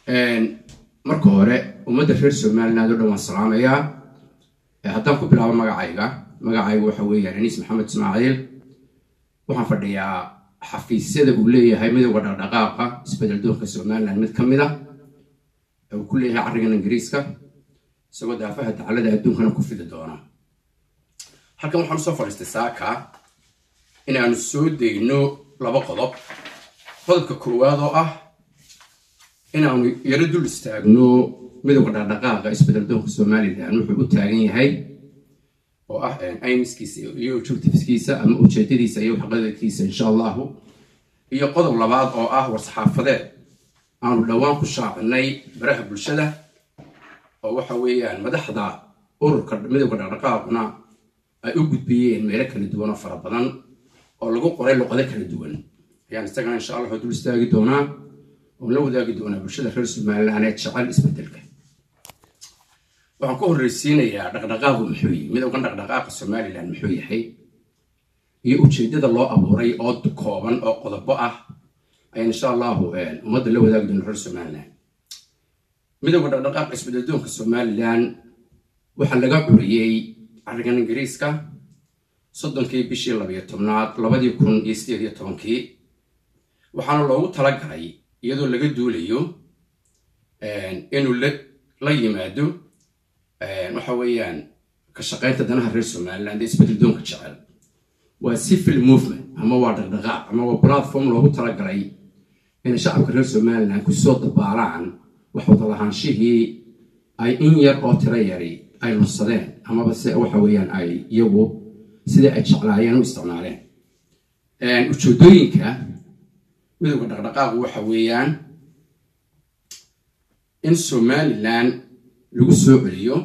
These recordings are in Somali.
marka hore ummadda reer Somaliland oo dhan salaamaya haddaan ku bilaabo magacaygu waxa weeyaan Anis Maxamed Ismaaciil waxaan fadhiyaa xafiisyada uu leeyahay midowga dhaqdhaqaaqa isbedel doonka Somaliland mid kamid ah oo ku leeyahay arrigan Ingiriiska isagoo daafaha tacalada adduunkana ku fidi doona halkan waxaan soo fadhiistay saaka in aan soo deeyno laba qodob qodobka koowaad oo ah in aan yara dul istaagno midowga dhaqdhaqaaqa isbedel doonka Somaliland wuxuu u taagan yahay oo ah aymiskiisa iyo objectiveskiisa ama ujeedadiisa iyo xaqadiisa insha Allah iyo qodob labaad oo ah war-saxaafadeed aanu dhawaan ku shaacinay baraha bulshada oo waxa weeyaan madaxda ururka midowga dhaqdhaqaaqna ay u gudbiyeen meelo kala duwan oo fara badan oo lagu qoray luqado kala duwan ayaan isagana insha Allah dul istaagi doonaa oo la wadaagi doonaa bulshada reer Somaliland ee jecel isbedelka waxaan ku horreysiinayaa dhaqdhaqaaqu muxuu yahay midowga dhaqdhaqaaqa Somaliland muxuu yahay iyo ujeedada loo abuuray oo kooban oo qodobo ah ayaan insha Allah ummadda la wadaagi doonaa reer Somaliland midowga dhaqdhaqaaqa isbedel doonka Somaliland waxa laga curiyay arrigan Ingiriiska 30kii bishii 12aad 2018 waxaana loogu talagalay iyadoo laga duulayo inuu la yimaado waxa weeyaan ka shaqeynta danaha reer Somaliland isbedel doonka jecel waa civil movement ama waa dhaqdhaqaaq ama waa platform loogu talagalay in shacabka reer Somaliland ku soo dabaalaan wax wada lahaanshihii ay in yar oo tiro yari ay lunsadeen ama base waxa weeyaan ay iyagu sida ay jeclaayeen u isticmaaleen ujeedooyinka midowga dhaqdhaqaaqu waxa weeyaan in Somaliland lagu soo celiyo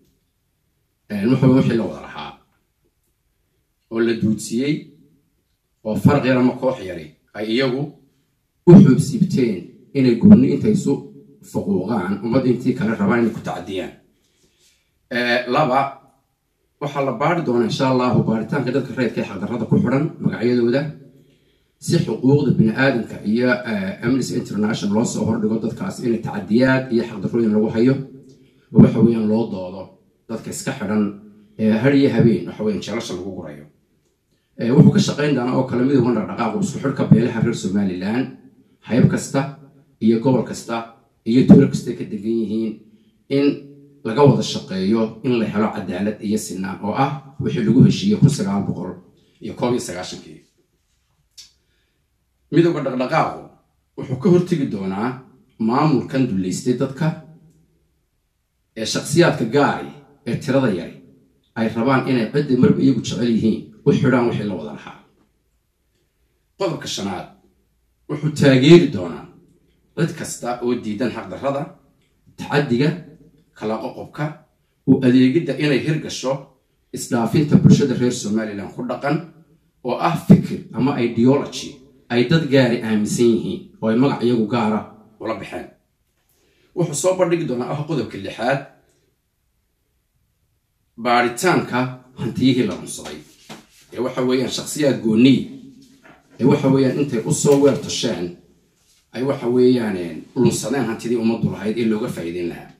wixii la wada lahaa oo la duudsiyay oo farq yar ama koox yari ay iyagu u xubsibteen inay gooni intay isu fuquuqaan ummad intii kale rabaan inay ku tacadiyaan laba waxaa la baari doonaa insha Allah baaritaanka dadka reerka xaqdarrada ku xiran magacyadooda si xuquuqda bini'aadamka iyo Amnesty International loo soo hordhigo dadkaas inay tacadiyaad iyo xaqdarrooyin lagu hayo waxa weeyaan loo doodo dadka iska xiran har iyo habeen waxa weeyaan jeelasha lagu gurayo wuxuu ka shaqeyn doonaa oo kala midowga dhaqdhaqaaqa isku xirka beelaha reer Somaliland hayb kasta iyo gobol kasta iyo tuulo kasta ka degan yihiin in laga wada shaqeeyo in la helo cadaalad iyo sinaan oo ah wixii lagu heshiiyay 1991 midowga dhaqdhaqaaqu wuxuu ka hortagi doonaa maamulkan duleystay dadka ee shakhsiyaadka gaar ee tirada yar ay rabaan inay cid marba iyagu jecel yihiin u xidhaan wixii la wada lahaa qodobka shanaad wuxuu taageeri doonaa cid kasta oo diidan xaqdarrada tacadiga kala qoqobka oo adeegida inay hirgasho isdhaafinta bulshada reer Somaliland ku dhaqan oo ah fikir ama ideology ay dad gaari aaminsan yihiin oo ay magac iyagu gaara wala bixeen wuxuu soo bandhigi doonaa qodobka lixaad baaritaanka hantiyihii la lunsaday ee waxa weeyaan shakhsiyaad gooni ee waxa weeyaan intay u soo weertasheen ay waxa weeyaan lunsadeen hantidii ummaddu lahayd ee looga faa'iideyn lahaa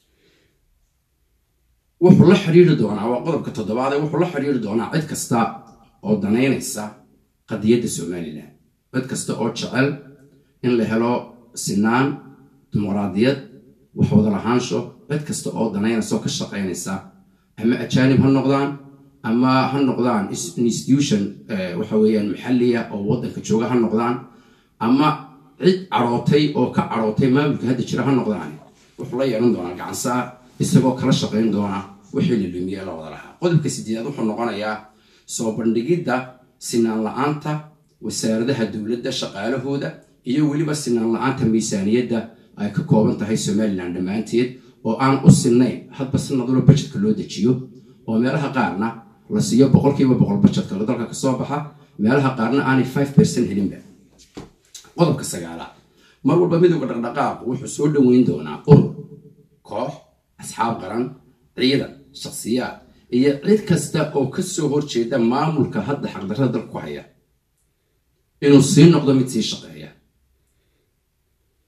wuxuu la xiriiri doonaa waa qodobka toddobaad wuxuu la xiriiri doonaa cid kasta oo danaynaysa qadiyadda Somaliland cid kasta oo jecel in la helo sinaan dimuqraadiyad wax wada lahaansho cid kasta oo danaynaysa oo ka shaqeynaysa ama ajaanib ha noqdaan ama ha noqdaan institution waxa weeyaan maxalliya oo wadanka jooga ha noqdaan ama cid carootay oo ka carootay maamulka hadda jira ha noqdaan wuxuu la yeelan doonaa gacan saar isagoo kala shaqeyn doona wixii la lumiyay la wada lahaa qodobka 8aad wuxuu noqonayaa soo bandhigidda sinaan la'aanta wasaaradaha dawladda shaqaalahooda iyo weliba sinaan la'aanta miisaaniyadda ay ka kooban tahay Somaliland dhamaanteed oo aan u sinnayn hadba sanadula budgetka loo dejiyo oo meelaha qaarna la siiyo 100% budgetka dalka ka soo baxa meelaha qaarna aan 5% helinba qodobka 9aad mar walba midowga dhaqdhaqaaqu wuxuu soo dhaweyn doonaa urur koox asxaab qaran ciidan shakhsiyaad iyo cid kasta oo ka soo horjeeda maamulka hadda xaqdarrada dalka ku haya inuu sii noqdo mid sii shaqeeya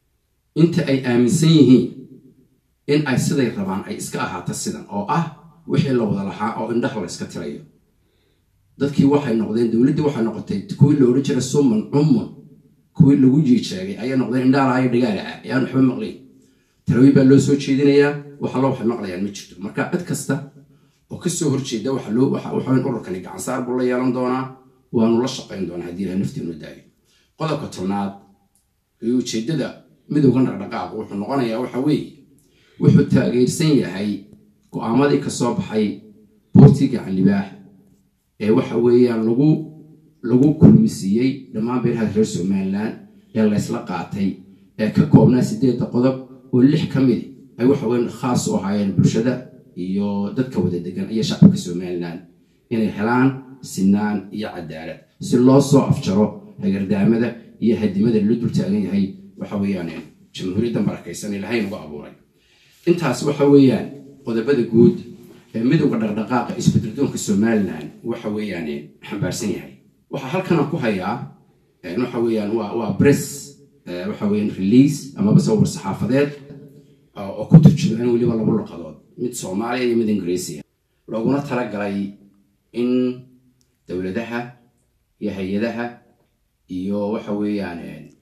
inta ay aaminsan yihiin in ay siday rabaan ay iska ahaato sidan oo wixii la wada lahaa oo indhaha la iska tirayo dadkii waxay noqdeen dawladdu waxay noqotay kuwii la oran jiray suman umman kuwii lagu jiijeegay ayaa noqdeen indhaha ay dhigaala ayaan waxba maqlay tirawi baa loo soo jeedinayaa waxa loo wax maqlayaan ma jirto marka cid kasta oo ka soo horjeeda waxa ururkani gacan saar buu la yeelan doonaa waanu la shaqayn doonaa haddii la naftiinu daayo qodobka tobnaad iyo ujeedada midowga dhaqdhaqaaq wuxuu noqonayaa waxa weeye wuxuu taageersan yahay go'aamadii ka soo baxay boortiga Libaax ee waxa weeyaan lagu kulmisiyay dhammaan beeraha reer Soomaaliland ee la isla qaatay ee ka koobnaa 8 qodob oo 6 kamid ay waxa weyn khaas u ahaayeen bulshada iyo dadka wada degan iyo shacabka Soomaaliland inay helaan sinaan iyo cadaalad si loo soo afjaro hagardaamada iyo hadimada la dul taagan yahay waxa weeyaan jamhuuriyadda barakaysan Ilaahay ugu abuuray intaas waxa weeyaan qodobada guud ee midowga dhaqdhaqaaqa isbeddelka Soomaaliland waxa weeyaan xambaarsan yahay waxa halkan ku hayaa waxa weeyaan waa press waxa weeyaan release ama basawir saxaafadeed oo ku turjumaan waliba laba luqadood mid Soomaali iyo mid Ingiriisi looguna talagalay in dawladaha iyo hay'adaha iyo waxa weeyaan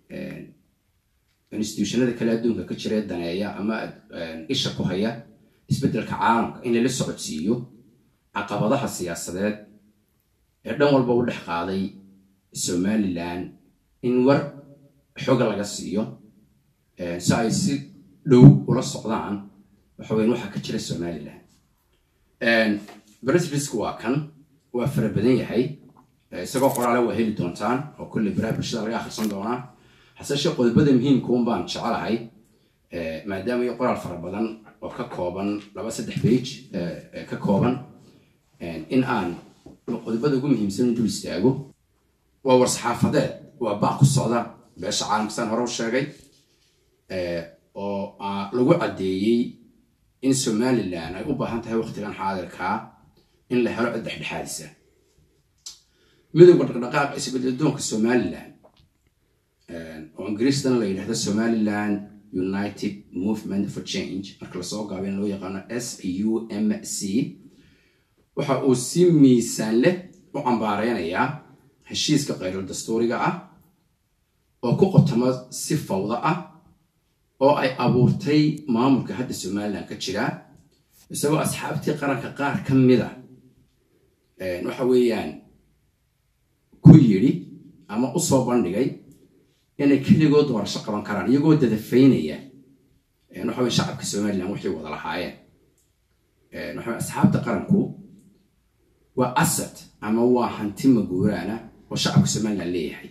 institutionada kala adduunka ka jira daneeya ama isha ku haya isbeddelka caalamka in la socodsiiyo caqabadaha siyaasadeed ee dhan walba u dhex qaaday Somaliland in war xog laga siiyo si dhow ula socdaan waxa weyn waxa ka jira Somaliland British waa kan waa fara badan yahay isagoo qoraale waa heli doontaan oo kulli barnaamijyada laga akhrisan doonaa hasashe qodobada muhiimka u baan jecelahay maadaama ay qoraal fara badan oo ka kooban 2-3 page ka kooban in aan qodobada ugu muhiimsan dul istaago waa war saxaafadeed waa baa ku socda beesha caalamka hore u sheegay oo lagu cadeeyay in Somaliland ay u baahan tahay waqtigan xaadirka in la helo dhexdhexaadisa midowga dhaqdhaqaaqa isbeddelka Somaliland oo Ingiriistan la yiraahdo Somaliland United Movement for Change marka la soo gaabin loo yaqaan SUMC waxa uu si miisaan leh u cambaaraynayaa heshiiska qeyr dastuuriga oo ku qotoma si fawda oo ay abuurtay maamulka hadda Somaliland ka jira isagoo asxaabtii qaranka qaar kamid waxa weeyaan ku yiri ama u soo bandhigay inay kaligood doorasho qaban karaan iyagoo dadafeynaya waxa weey shacabka Somaliland wixii wada lahaayeen waxa asxaabta qaranku waa asset ama waa hanti maguuraana oo shacabka Somaliland leeyahay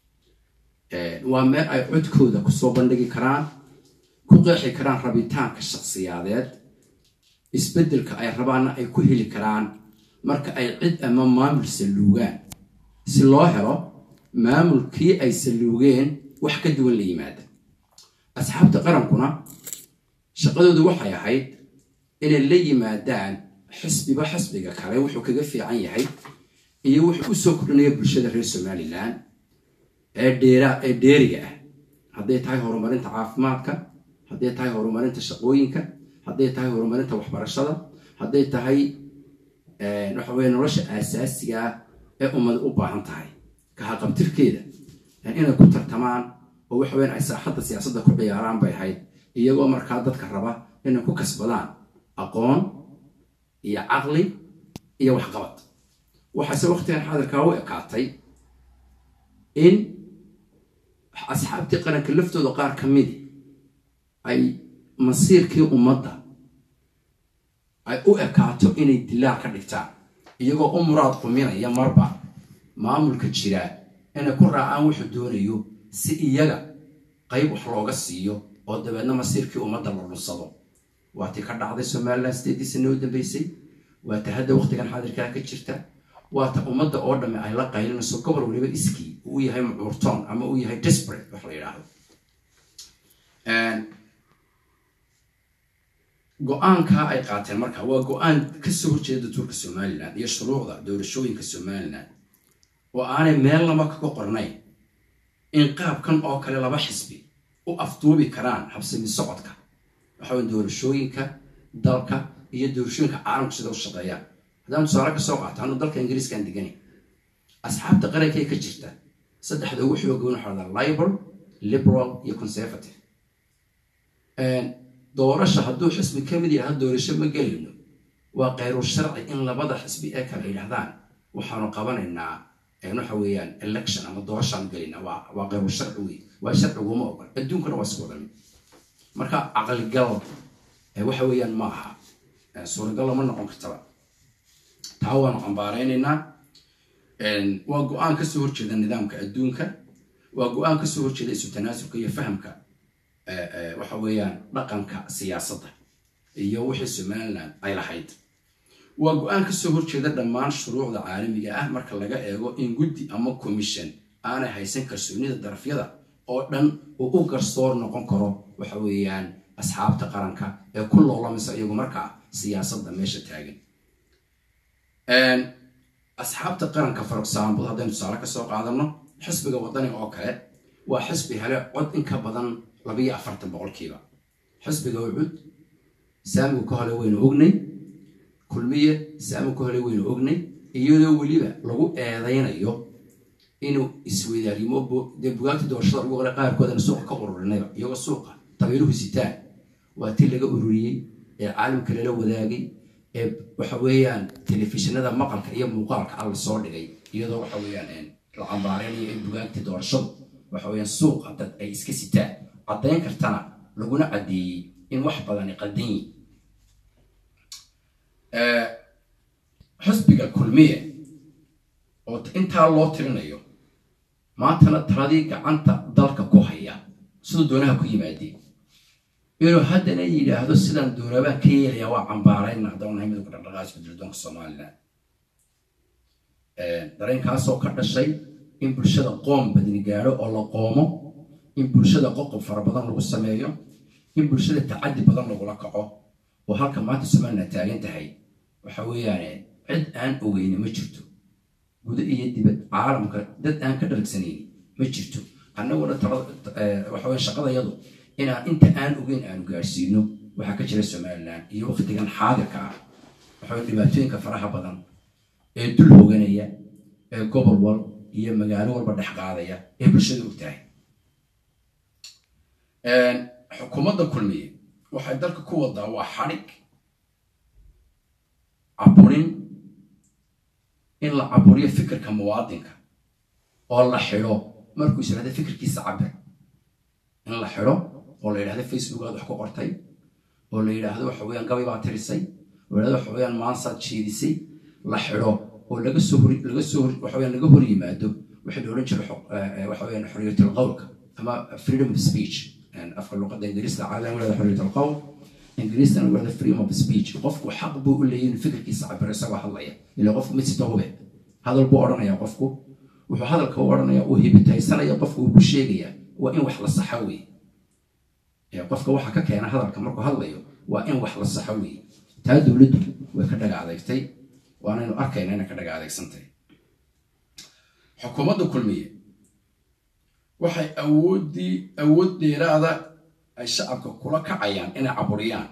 waa meel ay codkooda ku soo bandhigi karaan ku qeexi karaan rabitaanka shakhsiyadeed isbeddelka ay rabaan ay ku heli karaan marka ay cid ama maamul saluugaan si loo helo maamulkii ay saluugeen wax ka duwan la yimaada asxaabta qarankuna shaqadoodu waxay ahayd inay la yimaadaan xisbiga kale wuxuu kaga fiican yahay iyo wuxuu u soo kordhinaya bulshada reer Somaliland ee dheeriga hadday tahay horumarinta caafimaadka hadday tahay horumarinta shaqooyinka hadday tahay horumarinta waxbarashada hadday tahay waxa weey nolosha aasaasiga ee ummad u baahan tahay ka haqabtirkeeda inay ku tartamaan oo waxa weyn ay saaxadda siyaasadda ku ciyaaraan bay ahayd iyagoo markaa dadka raba inay ku kasbadaan aqoon iyo aqli iyo waxqabad waxa waqtigan xaadirka u ekaatay in asxaabtii qaranka laftooda qaar kamid ay masiirkii ummadda ay u ekaato inay dilaal ka dhigtaan iyagoo u muraad quminaya marba maamulka jira inay ku raacaan wuxuu doonayo si iyaga qayb wax looga siiyo oo dabeedna masiirkii ummadda la rusado waati ka dhacday Somaliland 8 sano u dambeysay waata hadda waqtigan xaadirka ka jirta waata ummadda oo dhamay ay la qaylinayso gobol waliba iskii uu yahay muurtoon ama uu yahay desperate wax la yiraahdo go'aanka ay qaateen marka waa go'aan ka soo horjeeda turka Somaliland iyo shuruucda doorashooyinka Somaliland oo aanay meel laba ka qornay in qaabkan oo kale laba xisbi وأفتوبي كران حبسين الصعدك وحاول دور شوينك دالك هي دور شوينك عالم كسر الشقيان هذا مسارك السوقات عنو دالك إنجليز كان دقني أصحاب تقرأ كي كجرته صدق هذا وحي وقولون هذا لايبر ليبرال يا كونسيرفاتيف دورش هدو حسب كامل هدو رشم مقلنا وغير الشرعي إن لبضع حسب أكل إلى هذان وحنا قبلنا إنه حويان election أما دورش عن قلنا وغير الشرعي والشرع هو موقع الدون كنا واسكورن مركا عقل القلب وحويان معها صور القلب من نقوم كتبا تعاون عباريننا وقوان كسور كذا النظام كالدونك وقوان كسور كذا اسم تناسب كي يفهمك وحويان رقمك سياسته يوحي سمالنا أي لحيد وقوان كسور كذا دمان شروع العالمية مركا لقى إيغو إن قدي أما كوميشن أنا هيسن كرسوني الدرفية oo dhan oo u garsoor noqon karo waxa weeyaan asxaabta qaranka ee ku loolamisa iyagu marka siyaasadda meesha taagan asxaabta qaranka for example haddaynu tusaale ka soo qaadano xisbiga wadaniga oo kale waa xisbi hele cod in ka badan 42% xisbiga wuxud saamigu ka hole waynu ognay kulmiye saamigu ka hole waynu ognay iyadoo waliba lagu eedeynayo إنه إسويداري مو دبوغاتي دورشة وغلا قارب كذا نسوق كقررنا يوغا سوق طبيعيه ستان واتيلقى أوروري عالم كله وذاقي وحويان تلفزيون هذا مقال كأي مقال على الصور دقي يضو وحويان العمارين دبوغاتي دورشة وحويان سوق عدد أي إسكستان عدين كرتنا لقونا عدي إن واحد بدني قديم حسب الكلمية وأنت الله ترنيه ما تنتظرك أنت ضلك كوهيا سود دونها كي مادي إنه هذا نيجي هذا السلام دونه بكير يا وعم بارين نقدرون هم يذكر الرجاج بدون الصومالنا درين كاسو كذا شيء إن برشة قوم بدني جارو الله قومه إن برشة قوم فربضان لو السمايو إن برشة تعدي بدن لو لقعه وهالك ما تسمى النتائج تهي وحويانه عد أن أوين مجرته guud iyo dibad caalamka dad aan ka dharagsaneyn ma jirto annaguna waxa weey shaqadayadu inta aan ogeyn aan gaarsiino waxa ka jira Soomaaliland iyo waqtigan xaadirka ah waxa dhibaatooyinka faraha badan ee dul hooganaya ee gobol wal iyo magaalo walba dhex qaadaya ee bulshada u tahay xukuumadda kulmiye waxay dalka ku wadaa waa xarig aburin إن لا عبورية فكر كمواطنك والله حلو مركز هذا فكر كيس عبر إن لا حلو والله هذا فيسبوك هذا حكوا قرطي والله هذا حويان قوي بعترسي ولا هذا حويان مانصات شيدسي لا حلو ولا جسور وحويان لجهوري ما دو وحده رنشر وحويان حرية القول أما freedom of speech يعني أفكر اللغة الإنجليزية العالم ولا حرية القول إنجليزيا أنا ولا freedom of speech قفكوا حق بقول لي إن فكر كيس عبر سوا حلية اللي قفكوا متستوعب هذا البورنا يا قفكوا وهذا الكورنا يا وهي بتايسنا يا قفكوا بشيء وإن وحلا الصحوي يا قفكوا وحكا كان هذا الكمركو هليو وإن وحلا الصحوي تادو لدو وكذا عليك تي وأنا إنه أركين أنا كذا عليك سنتي حكومة كلمية وحي أودي هذا الشعب كله كعيان أنا عبوريان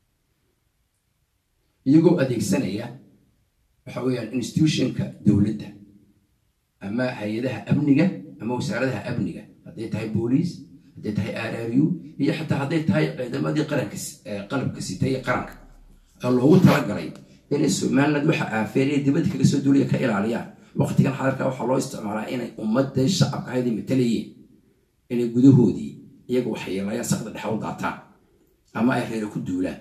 يجوا أديك سنة وحويان institution كدولته أما هيدها أبنية أما وسعرها أبنية هديت هاي بوليس هديت هاي آراريو هي حتى هديت هاي لما دي قلب كسيتي قرنك الله هو ترجعي إن السمان لدوحة آفري دبت كيسو دولية كائل عليها وقت كان حضرتك وحلا استعمالها إن أمة الشعب هذه مثلية إن الجذوه دي يجوا حي لا يسقط الحوض عطاء أما أهل كدولة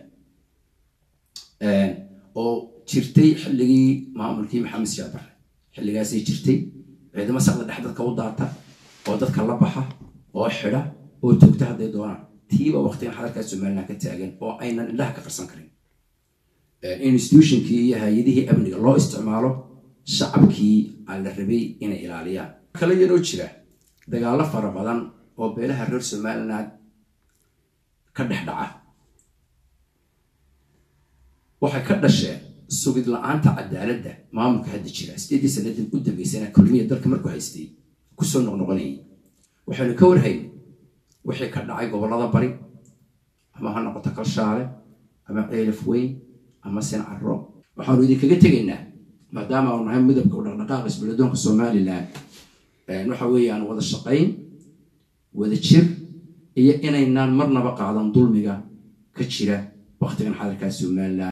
أو شرتي حلقي ما عمركي محمد سيابر حلقي سي شرتي إذا ما سقط أحد الكوض عطاء أو ذات كلبحة أو حلا أو تكتها ذي دونا تيبا وقتين حركة سمعنا كتاجن أو أين الله كفرسان كريم institution كي هذه أبني الله استعماله شعب كي على الربي إن إلى عليها خلي يروجله دجالة فربضان أو بينها الرئيس سمعنا كده دعاء وحكذا الشيء سويد الآن تعدل ده ما ممكن هذا الشيء استدي سنة قدام بسنة كلمية درك مركو هيستي كسر نغني وحنا كور هاي wixii ka dhacay gobollada bari ama ha noqoto Kalshaale ama Ceelaf Weyn ama Sincarro waxaanu idinkaga tegaynaa maadaama aanu nahay midabka u dhaqdhaqaaqa isbeddelka Somaliland waxa weeyaan wada shaqayn wada jir iyo inaynaan marnaba qaadan dulmiga ka jira waqtigan xalalka Somaliland